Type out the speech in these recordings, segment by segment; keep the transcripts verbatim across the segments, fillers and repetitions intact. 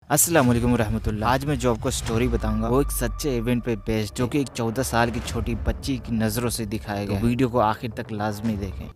अस्सलाम वालेकुम रहमतुल्लाह। आज मैं जो आपको स्टोरी बताऊंगा वो एक सच्चे इवेंट पे बेस्ड, जो कि एक चौदह साल की छोटी बच्ची की नज़रों से दिखाया गया। तो वीडियो को आखिर तक लाजमी देखें।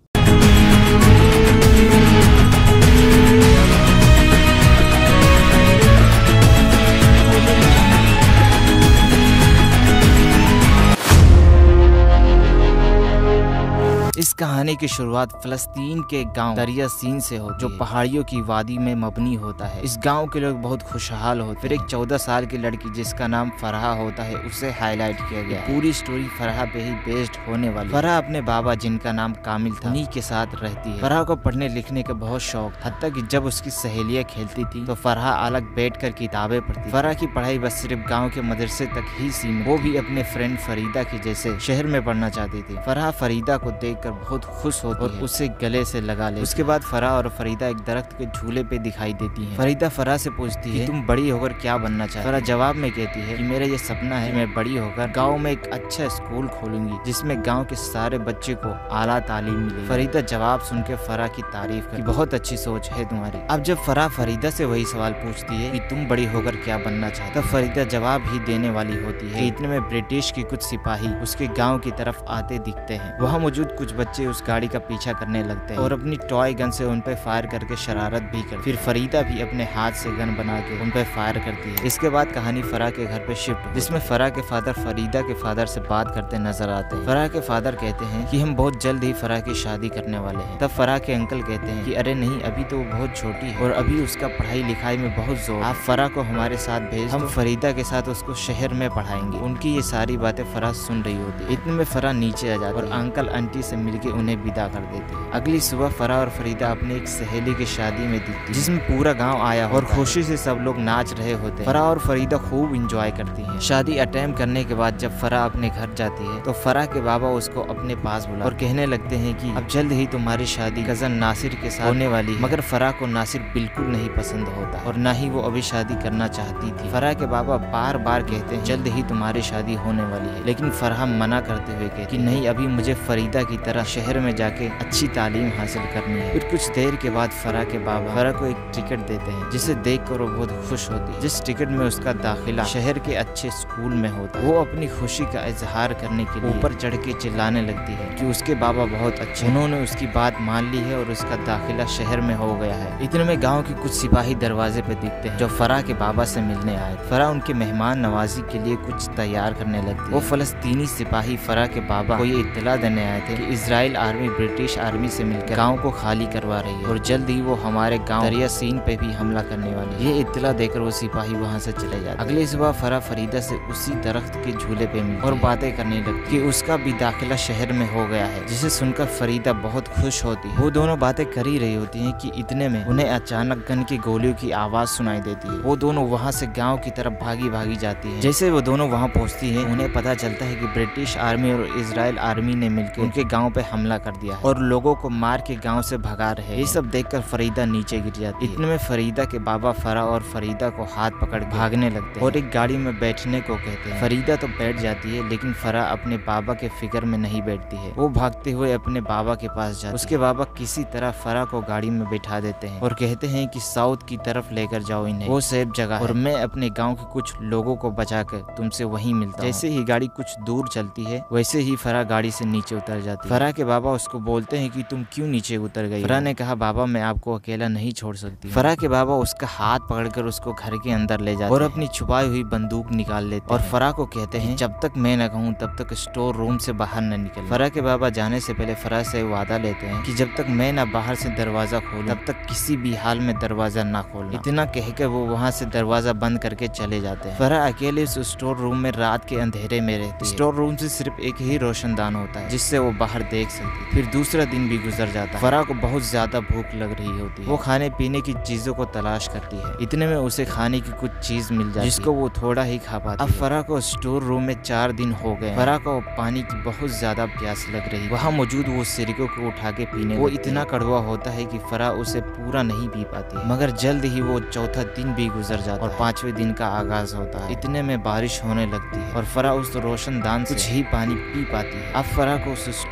इस कहानी की शुरुआत फ़लस्तीन के गांव दरिया सीन से होती है, जो पहाड़ियों की वादी में मबनी होता है। इस गांव के लोग बहुत खुशहाल होते। फिर एक चौदह साल की लड़की जिसका नाम फरहा होता है उसे हाईलाइट किया गया। पूरी स्टोरी फरहा पे ही बेस्ड होने वाली। फरहा अपने बाबा जिनका नाम कामिल था उन्हीं के साथ रहती है। फरहा को पढ़ने लिखने का बहुत शौक, हत्ता कि जब उसकी सहेलियां खेलती थी तो फरहा अलग बैठ कर किताबें पढ़ती। फरहा की पढ़ाई बस सिर्फ गाँव के मदरसे तक ही सीमित। वो भी अपने फ्रेंड फरीदा की जैसे शहर में पढ़ना चाहती थी। फरहा फरीदा को देख बहुत खुश होती और उसे गले से लगा ले। उसके बाद फरहा और फरीदा एक दरख्त के झूले पे दिखाई देती हैं। फरीदा फरहा से पूछती है, तुम बड़ी होकर क्या बनना चाहती? फरहा जवाब में कहती है कि मेरा ये सपना है, मैं बड़ी होकर गांव में एक अच्छा स्कूल खोलूंगी जिसमें गांव के सारे बच्चे को आला तालीम मिले। फरीदा जवाब सुन के फरहा की तारीफ की, बहुत अच्छी सोच है तुम्हारी। अब जब फरहा फरीदा से वही सवाल पूछती है कि तुम बड़ी होकर क्या बनना चाहती, तब फरीदा जवाब ही देने वाली होती है। इतने में ब्रिटिश की कुछ सिपाही उसके गाँव की तरफ आते दिखते हैं। वहाँ मौजूद कुछ बच्चे उस गाड़ी का पीछा करने लगते हैं और अपनी टॉय गन से उन पर फायर करके शरारत भी करते। फिर फरीदा भी अपने हाथ से गन बना के उन पर फायर करती है। इसके बाद कहानी फरहा के घर पे शिफ्ट, जिसमें फरहा के फादर फरीदा के फादर से बात करते नजर आते हैं। फरहा के फादर कहते हैं कि हम बहुत जल्द ही फरहा की शादी करने वाले हैं। तब फरहा के अंकल कहते हैं कि अरे नहीं, अभी तो वो बहुत छोटी है और अभी उसका पढ़ाई लिखाई में बहुत जोर, आप फरहा को हमारे साथ भेज, हम फरीदा के साथ उसको शहर में पढ़ाएंगे। उनकी ये सारी बातें फरहा सुन रही होती। इतने में फरहा नीचे आ जाती और अंकल आंटी से मिलके उन्हें विदा कर देती है। अगली सुबह फरहा और फरीदा अपनी एक सहेली की शादी में दिखती, जिसमें पूरा गांव आया और खुशी से सब लोग नाच रहे होते। फरहा और फरीदा खूब एंजॉय करती हैं। शादी अटेम्प्ट करने के बाद जब फरहा अपने घर जाती है तो फरहा के बाबा उसको अपने पास बुला और कहने लगते हैं कि अब जल्द ही तुम्हारी शादी कजन नासिर के साथ होने वाली है। मगर फरहा को नासिर बिल्कुल नहीं पसंद होता और न ही वो अभी शादी करना चाहती थी। फरहा के बाबा बार बार कहते हैं जल्द ही तुम्हारी शादी होने वाली है, लेकिन फरहा मना करते हुए कहती कि नहीं, अभी मुझे फरीदा की तरह शहर में जाके अच्छी तालीम हासिल करनी है। फिर कुछ देर के बाद फरहा के बाबा फरहा को एक टिकट देते हैं, जिसे देखकर वो बहुत खुश होती है। जिस टिकट में उसका दाखिला शहर के अच्छे स्कूल में होता है। वो अपनी खुशी का इजहार करने के लिए ऊपर चढ़ के चिल्लाने लगती है कि उसके बाबा बहुत अच्छे, उन्होंने उसकी बात मान ली है और उसका दाखिला शहर में हो गया है। इतने में गाँव के कुछ सिपाही दरवाजे पे दिखते हैं जो फरहा के बाबा से मिलने आए। फरहा उनके मेहमान नवाजी के लिए कुछ तैयार करने लगती। वो फलस्तीनी सिपाही फरहा के बाबा को ये इत्तला देने आए थे कि इजराइल आर्मी ब्रिटिश आर्मी से मिलकर गांव को खाली करवा रही है और जल्द ही वो हमारे गांव दरिया सीन पे भी हमला करने वाली है। ये इत्तला देकर वो सिपाही वहां से चले जाते। अगली सुबह फरहा फरीदा से उसी दरख्त के झूले पे मिलती और बातें करने लगती कि उसका भी दाखिला शहर में हो गया है, जिसे सुनकर फरीदा बहुत खुश होती है। वो दोनों बातें कर ही रही होती है कि इतने में उन्हें अचानक गन की गोलियों की आवाज सुनाई देती है। वो दोनों वहाँ से गाँव की तरफ भागी भागी जाती है। जैसे वो दोनों वहाँ पहुँचती है, उन्हें पता चलता है कि ब्रिटिश आर्मी और इजराइल आर्मी ने मिलकर उनके गाँव पे हमला कर दिया है और लोगों को मार के गांव से भगा रहे। ये सब देखकर फरीदा नीचे गिर जाती है। इतने में फरीदा के बाबा फरहा और फरीदा को हाथ पकड़ भागने लगते हैं और एक गाड़ी में बैठने को कहते हैं। फरीदा तो बैठ जाती है, लेकिन फरहा अपने बाबा के फिक्र में नहीं बैठती है। वो भागते हुए अपने बाबा के पास जाती। उसके बाबा किसी तरह फरहा को गाड़ी में बैठा देते हैं और कहते हैं कि साउथ की तरफ लेकर जाओ इन्हें, वो सेफ जगह है और मैं अपने गाँव के कुछ लोगों को बचाकर तुमसे वहीं मिलता हूं। जैसे ही गाड़ी कुछ दूर चलती है वैसे ही फरहा गाड़ी से नीचे उतर जाती है। फरहा के बाबा उसको बोलते हैं कि तुम क्यों नीचे उतर गई? फरहा ने कहा, बाबा मैं आपको अकेला नहीं छोड़ सकती। फरहा के बाबा उसका हाथ पकड़कर उसको घर के अंदर ले जाते और अपनी छुपाई हुई बंदूक निकाल लेते और फरहा को कहते हैं जब तक मैं न कहूँ तब तक स्टोर रूम से बाहर न निकल। फरहा के बाबा जाने से पहले फरहा से वादा लेते हैं कि जब तक मैं न बाहर से दरवाजा खोलूं तब तक किसी भी हाल में दरवाजा न खोलना। इतना कहकर वो वहाँ से दरवाजा बंद करके चले जाते हैं। फरहा अकेले उस स्टोर रूम में रात के अंधेरे में रहती है। स्टोर रूम से सिर्फ एक ही रोशनदान होता है जिससे वो बाहर देख सकती। फिर दूसरा दिन भी गुजर जाता है। फरहा को बहुत ज्यादा भूख लग रही होती है। वो खाने पीने की चीजों को तलाश करती है। इतने में उसे खाने की कुछ चीज मिल जाती है जिसको वो थोड़ा ही खा पाती है। अब फरहा को स्टोर रूम में चार दिन हो गए। फरहा को पानी की बहुत ज्यादा प्यास लग रही। वहाँ मौजूद वो सिरकों को उठा के पीने, वो इतना कड़वा होता है कि फरहा उसे पूरा नहीं पी पाती है। मगर जल्द ही वो चौथा दिन भी गुजर जाता है और पांचवें दिन का आगाज होता है। इतने में बारिश होने लगती है और फरहा उस रोशनदान से कुछ ही पानी पी पाती है। अब फरहा को उस स्टोर रूम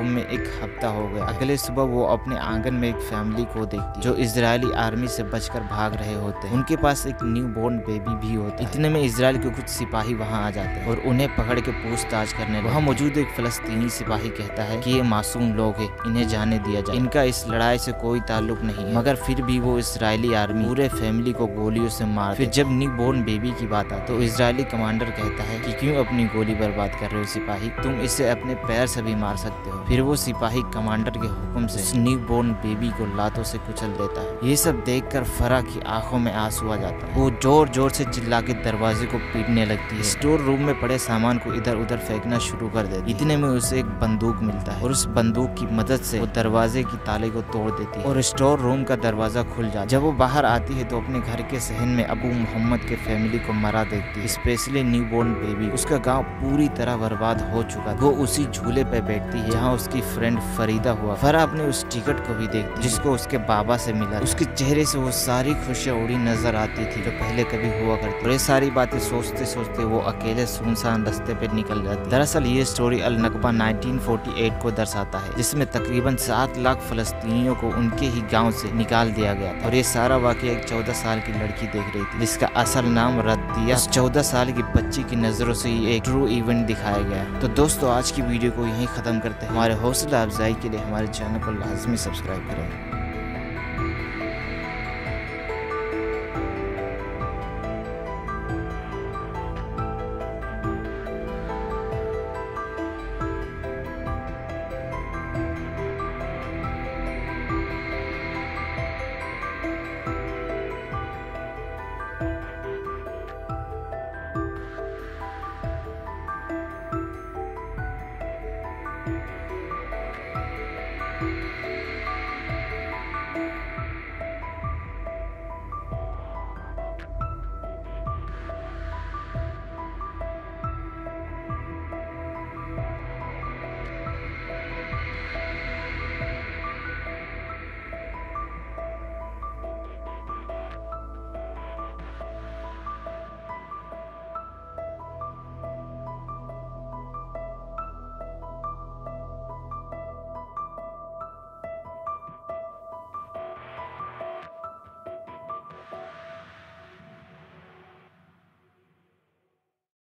में एक हफ्ता हो गया। अगले सुबह वो अपने आंगन में एक फैमिली को देखती जो इजरायली आर्मी से बचकर भाग रहे होते हैं। उनके पास एक न्यू बोर्न बेबी भी होता है। इतने में इजराइल के कुछ सिपाही वहां आ जाते हैं और उन्हें पकड़ के पूछताछ करने। वहां मौजूद एक फलस्तीनी सिपाही कहता है कि ये मासूम लोग हैं, इन्हें जाने दिया जाए, इनका इस लड़ाई से कोई ताल्लुक नहीं है। मगर फिर भी वो इजरायली आर्मी पूरे फैमिली को गोलियों से मार। फिर जब न्यू बोर्न बेबी की बात आती तो इजरायली कमांडर कहता है कि क्यों अपनी गोली बर्बाद कर रहे हो सिपाही, तुम इसे अपने पैर से भी मार सकते हो। फिर वो सिपाही कमांडर के हुक्म से न्यू बोर्न बेबी को लातों से कुचल देता है। ये सब देखकर फराह की आंखों में आंसू आ जाता है। वो जोर जोर से चिल्ला के दरवाजे को पीटने लगती है। स्टोर रूम में पड़े सामान को इधर उधर फेंकना शुरू कर देती है। इतने में उसे एक बंदूक मिलता है और उस बंदूक की मदद से वो दरवाजे की ताले को तोड़ देती है और स्टोर रूम का दरवाजा खुल जाता है। जब वो बाहर आती है तो अपने घर के सहन में अबू मोहम्मद के फैमिली को मरा देखती है, स्पेशली न्यू बोर्न बेबी। उसका गाँव पूरी तरह बर्बाद हो चुका। वो उसी झूले पे बैठती है जहाँ उसकी फ्रेंड फरीदा हुआ। फराह अपने उस टिकट को भी देखती जिसको उसके बाबा से मिला। उसके चेहरे से वो सारी खुशियाँ उड़ी नजर आती थी जो पहले कभी हुआ करती। और ये सारी बातें सोचते सोचते वो अकेले सुनसान रास्ते पे निकल जाती। दरअसल ये स्टोरी अल नकबा नाइनटीन फोर्टी एट को दर्शाता है, जिसमें तकरीबन सात लाख फलस्तीनियों को उनके ही गाँव से निकाल दिया गया था। और ये सारा वाकया एक चौदह साल की लड़की देख रही थी जिसका असल नाम रद्दिया। चौदह साल की बच्ची की नजरों से ये एक ट्रू इवेंट दिखाया गया। तो दोस्तों आज की वीडियो को यहीं खत्म करते हैं। हमारे हौसला अफजाई के लिए हमारे चैनल को लाजमी सब्सक्राइब करें।